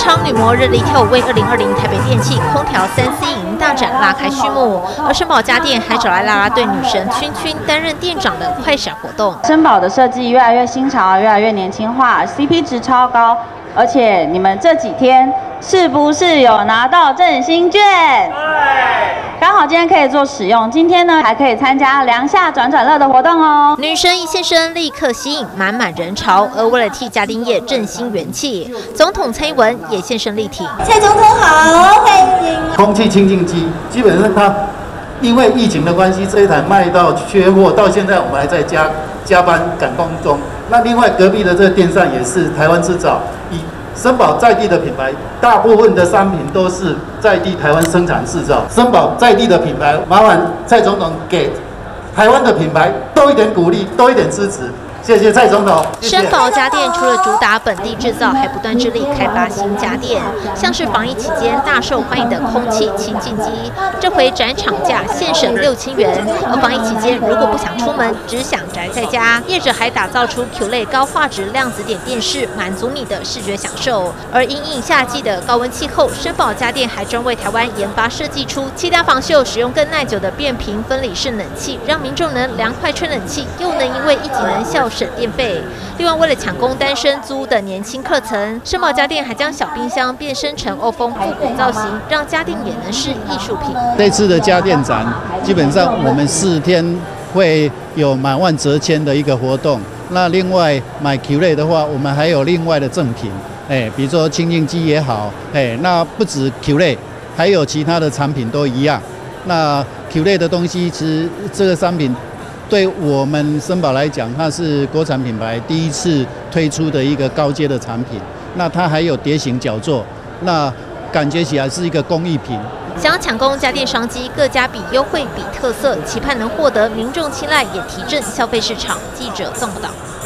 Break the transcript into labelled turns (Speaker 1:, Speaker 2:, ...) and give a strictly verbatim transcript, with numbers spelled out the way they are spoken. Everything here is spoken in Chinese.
Speaker 1: 场女模热力跳舞为二零二零台北电器空调三 C 影音大展拉开序幕，而声宝家电还找来啦啦队女神圈圈担任店长的快闪活动。
Speaker 2: 声宝的设计越来越新潮，越来越年轻化 ，C P 值超高，而且你们这几天是不是有拿到振兴券？对，刚好今天可以做使用。今天呢还可以参加凉夏转转乐的活动哦。
Speaker 1: 女神一现身，立刻吸引满满人潮。而为了替家电业振兴元气，总统蔡英文也现身力挺。
Speaker 3: 蔡总统好，欢迎。
Speaker 4: 空气清净机基本上它因为疫情的关系，这一台卖到缺货，到现在我们还在加加班赶工中。那另外隔壁的这个电扇也是台湾制造，以声宝在地的品牌，大部分的商品都是在地台湾生产制造。声宝在地的品牌，麻烦蔡总统给台湾的品牌多一点鼓励，多一点支持。谢谢蔡总统。
Speaker 1: 声宝家电除了主打本地制造，还不断致力开发新家电，像是防疫期间大受欢迎的空气清净机，这回展场价现省六千元。而防疫期间如果不想出门，只想宅在家，业者还打造出 Q 类高画质量子点电视，满足你的视觉享受。而因应夏季的高温气候，声宝家电还专为台湾研发设计出气大防锈、使用更耐久的变频分离式冷气，让民众能凉快吹冷气，又能因为一级能效省电费。另外，为了抢攻单身租的年轻客层，声宝家电还将小冰箱变身成欧风复古造型，让家电也能是艺术品。
Speaker 5: 这次的家电展，基本上我们四天会有满万折签的一个活动。那另外买 Q 类的话，我们还有另外的赠品，哎，比如说清净机也好，哎，那不止 Q 类，还有其他的产品都一样。那 Q 类的东西，其实这个商品对我们声宝来讲，它是国产品牌第一次推出的一个高阶的产品。那它还有蝶形脚座，那感觉起来是一个工艺品。
Speaker 1: 想要抢攻家电商机，各家比优惠比特色，期盼能获得民众青睐，也提振消费市场。记者综合报道。